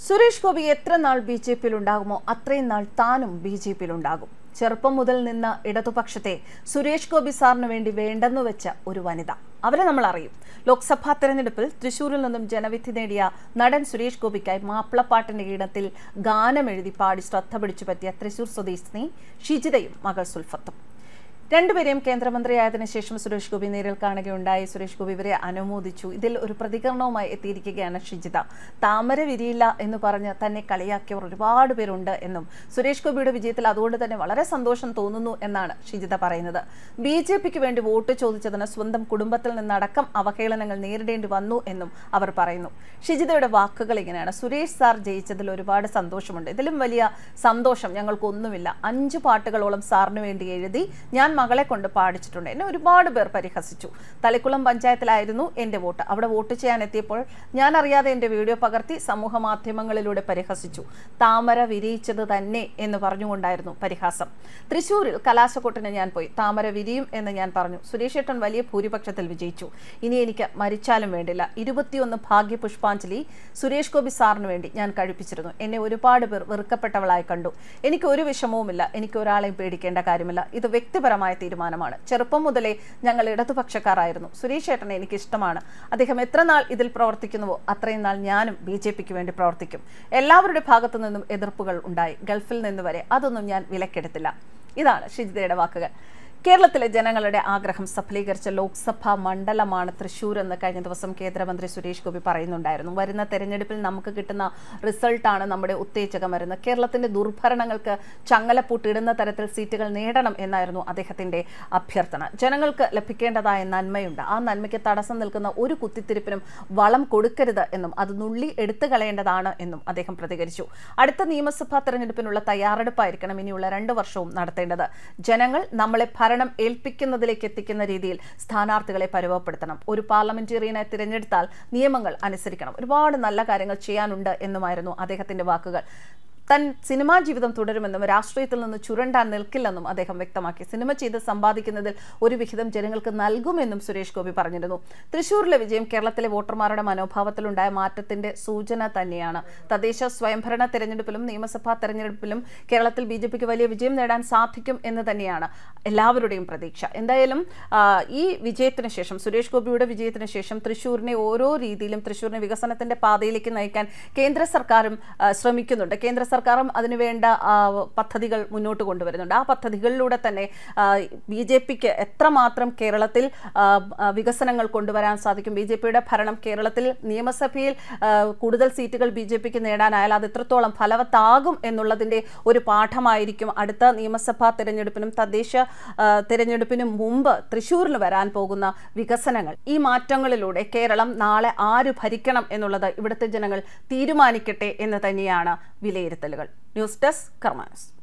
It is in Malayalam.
സുരേഷ് ഗോപി എത്ര നാൾ ബിജെപിയിൽ ഉണ്ടാകുമോ അത്രയും നാൾ താനും ബിജെപിയിൽ ഉണ്ടാകും. ചെറുപ്പം മുതൽ നിന്ന ഇടതുപക്ഷത്തെ സുരേഷ് ഗോപി സാറിന് വേണ്ടി വേണ്ടെന്നു വെച്ച ഒരു വനിത, അവരെ നമ്മൾ അറിയും. ലോക്സഭാ തെരഞ്ഞെടുപ്പിൽ തൃശൂരിൽ നിന്നും ജനവിധി നേടിയ നടൻ സുരേഷ് ഗോപിക്കായി മാപ്പിളപ്പാട്ടിന്റെ ഈണത്തിൽ ഗാനമെഴുതി പാടി ശ്രദ്ധ പിടിച്ചു പറ്റിയ തൃശൂർ സ്വദേശിനി ഷിജിതയും മകൾ സുൽഫത്തും. രണ്ടുപേരെയും കേന്ദ്രമന്ത്രിയായതിനു ശേഷം സുരേഷ് ഗോപി നേരിൽ കാണുകയുണ്ടായി. സുരേഷ് ഗോപി ഇവരെ അനുമോദിച്ചു. ഇതിൽ ഒരു പ്രതികരണവുമായി എത്തിയിരിക്കുകയാണ് ഷിജിത. താമര വിരിയില്ല എന്ന് പറഞ്ഞ് തന്നെ കളിയാക്കിയവർ ഒരുപാട് പേരുണ്ട് എന്നും സുരേഷ് ഗോപിയുടെ വിജയത്തിൽ അതുകൊണ്ട് തന്നെ വളരെ സന്തോഷം തോന്നുന്നു എന്നാണ് ഷിജിത പറയുന്നത്. ബിജെപിക്ക് വേണ്ടി വോട്ട് ചോദിച്ചതിന് സ്വന്തം കുടുംബത്തിൽ നിന്നടക്കം അവഹേളനങ്ങൾ നേരിടേണ്ടി വന്നു എന്നും അവർ പറയുന്നു. ഷിജിതയുടെ വാക്കുകൾ ഇങ്ങനെയാണ്: സുരേഷ് സാർ ജയിച്ചതിൽ ഒരുപാട് സന്തോഷമുണ്ട്. ഇതിലും വലിയ സന്തോഷം ഞങ്ങൾക്കൊന്നുമില്ല. 5 പാട്ടുകളോളം സാറിന് വേണ്ടി എഴുതി ഞാൻ മകളെ കൊണ്ട് പാടിച്ചിട്ടുണ്ട്. എന്നെ ഒരുപാട് പേർ പരിഹസിച്ചു. തളിക്കുളം പഞ്ചായത്തിലായിരുന്നു എൻ്റെ വോട്ട്. അവിടെ വോട്ട് ചെയ്യാൻ എത്തിയപ്പോൾ ഞാൻ അറിയാതെ എൻ്റെ വീഡിയോ പകർത്തി സമൂഹ മാധ്യമങ്ങളിലൂടെ പരിഹസിച്ചു. താമര വിരിയിച്ചത് തന്നെ എന്ന് പറഞ്ഞുകൊണ്ടായിരുന്നു പരിഹാസം. തൃശ്ശൂരിൽ കലാശക്കൊട്ടിന് ഞാൻ പോയി. താമര വിരിയും എന്ന് ഞാൻ പറഞ്ഞു. സുരേഷ് ഏട്ടൻ വലിയ ഭൂരിപക്ഷത്തിൽ വിജയിച്ചു. ഇനി എനിക്ക് മരിച്ചാലും വേണ്ടില്ല. 21 ഭാഗ്യപുഷ്പാഞ്ജലി സുരേഷ് ഗോപി സാറിന് വേണ്ടി ഞാൻ കഴിപ്പിച്ചിരുന്നു. എന്നെ ഒരുപാട് പേർ വെറുക്കപ്പെട്ടവളായി കണ്ടു. എനിക്ക് ഒരു വിഷമവുമില്ല. എനിക്ക് ഒരാളെയും പേടിക്കേണ്ട കാര്യമില്ല. ഇത് വ്യക്തിപരമായ തീരുമാനമാണ്. ചെറുപ്പം മുതലേ ഞങ്ങൾ ഇടതുപക്ഷക്കാരായിരുന്നു. സുരേഷ് ഏട്ടനെ എനിക്ക് ഇഷ്ടമാണ്. അദ്ദേഹം എത്ര നാൾ ഇതിൽ പ്രവർത്തിക്കുന്നുവോ അത്രയും നാൾ ഞാനും ബിജെപിക്ക് വേണ്ടി പ്രവർത്തിക്കും. എല്ലാവരുടെ ഭാഗത്തു നിന്നും എതിർപ്പുകൾ ഉണ്ടായി, ഗൾഫിൽ നിന്ന് വരെ. അതൊന്നും ഞാൻ വിലക്കെടുത്തില്ല. ഇതാണ് ഷിജിതയുടെ വാക്കുകൾ. കേരളത്തിലെ ജനങ്ങളുടെ ആഗ്രഹം സഫലീകരിച്ച ലോക്സഭാ മണ്ഡലമാണ് തൃശ്ശൂർ എന്ന് കഴിഞ്ഞ ദിവസം കേന്ദ്രമന്ത്രി സുരേഷ് ഗോപി പറയുന്നുണ്ടായിരുന്നു. വരുന്ന തെരഞ്ഞെടുപ്പിൽ നമുക്ക് കിട്ടുന്ന റിസൾട്ടാണ് നമ്മുടെ ഉത്തേജകം വരുന്നത്. കേരളത്തിന്റെ ദുർഭരണങ്ങൾക്ക് ചങ്ങലപ്പൂട്ടിടുന്ന തരത്തിൽ സീറ്റുകൾ നേടണം എന്നായിരുന്നു അദ്ദേഹത്തിന്റെ അഭ്യർത്ഥന. ജനങ്ങൾക്ക് ലഭിക്കേണ്ടതായ നന്മയുണ്ട്. ആ നന്മയ്ക്ക് തടസ്സം നിൽക്കുന്ന ഒരു കുത്തിത്തിരിപ്പിനും വളം കൊടുക്കരുത് എന്നും അത് നുള്ളി എടുത്തു കളയേണ്ടതാണ് എന്നും അദ്ദേഹം പ്രതികരിച്ചു. അടുത്ത നിയമസഭാ തെരഞ്ഞെടുപ്പിനുള്ള തയ്യാറെടുപ്പായിരിക്കണം ഇനിയുള്ള 2 വർഷവും നടത്തേണ്ടത്. ജനങ്ങൾ നമ്മളെ ഭരണം ഏൽപ്പിക്കുന്നതിലേക്ക് എത്തിക്കുന്ന രീതിയിൽ സ്ഥാനാർത്ഥികളെ പരുവപ്പെടുത്തണം. ഒരു പാർലമെന്റേറിയനെ തിരഞ്ഞെടുത്താൽ നിയമങ്ങൾ അനുസരിക്കണം. ഒരുപാട് നല്ല കാര്യങ്ങൾ ചെയ്യാനുണ്ട് എന്നുമായിരുന്നു അദ്ദേഹത്തിന്റെ വാക്കുകൾ. തൻ സിനിമാ ജീവിതം തുടരുമെന്നും രാഷ്ട്രീയത്തിൽ നിന്ന് ചുരണ്ടാൻ നിൽക്കില്ലെന്നും അദ്ദേഹം വ്യക്തമാക്കി. സിനിമ ചെയ്ത് സമ്പാദിക്കുന്നതിൽ ഒരു വിഹിതം ജനങ്ങൾക്ക് നൽകുമെന്നും സുരേഷ് ഗോപി പറഞ്ഞിരുന്നു. തൃശ്ശൂരിലെ വിജയം കേരളത്തിലെ വോട്ടർമാരുടെ മനോഭാവത്തിലുണ്ടായ മാറ്റത്തിന്റെ സൂചന തന്നെയാണ്. തദ്ദേശ സ്വയംഭരണ തെരഞ്ഞെടുപ്പിലും നിയമസഭാ തെരഞ്ഞെടുപ്പിലും കേരളത്തിൽ ബിജെപിക്ക് വലിയ വിജയം നേടാൻ സാധിക്കും എന്ന് തന്നെയാണ് എല്ലാവരുടെയും പ്രതീക്ഷ. എന്തായാലും ഈ വിജയത്തിന് ശേഷം, സുരേഷ് ഗോപിയുടെ വിജയത്തിന് ശേഷം തൃശ്ശൂരിനെ ഓരോ രീതിയിലും തൃശ്ശൂരിനെ വികസനത്തിന്റെ പാതയിലേക്ക് നയിക്കാൻ കേന്ദ്ര സർക്കാരും ശ്രമിക്കുന്നുണ്ട്. കേന്ദ്ര സർക്കാരും അതിനുവേണ്ട പദ്ധതികൾ മുന്നോട്ട് കൊണ്ടുവരുന്നുണ്ട്. ആ പദ്ധതികളിലൂടെ തന്നെ ബിജെപിക്ക് എത്രമാത്രം കേരളത്തിൽ വികസനങ്ങൾ കൊണ്ടുവരാൻ സാധിക്കും. ബിജെപിയുടെ ഭരണം കേരളത്തിൽ നിയമസഭയിൽ കൂടുതൽ സീറ്റുകൾ ബിജെപിക്ക് നേടാനായാൽ അത് എത്രത്തോളം ഫലവത്താകും എന്നുള്ളതിൻ്റെ ഒരു പാഠമായിരിക്കും അടുത്ത നിയമസഭാ തെരഞ്ഞെടുപ്പിനും തദ്ദേശ തെരഞ്ഞെടുപ്പിനും മുമ്പ് തൃശ്ശൂരിൽ വരാൻ പോകുന്ന വികസനങ്ങൾ. ഈ മാറ്റങ്ങളിലൂടെ കേരളം നാളെ ആര് ഭരിക്കണം എന്നുള്ളത് ഇവിടുത്തെ ജനങ്ങൾ തീരുമാനിക്കട്ടെ എന്ന് തന്നെയാണ് വിലയിരുത്തലുകൾ. News desk കർമാനസ്.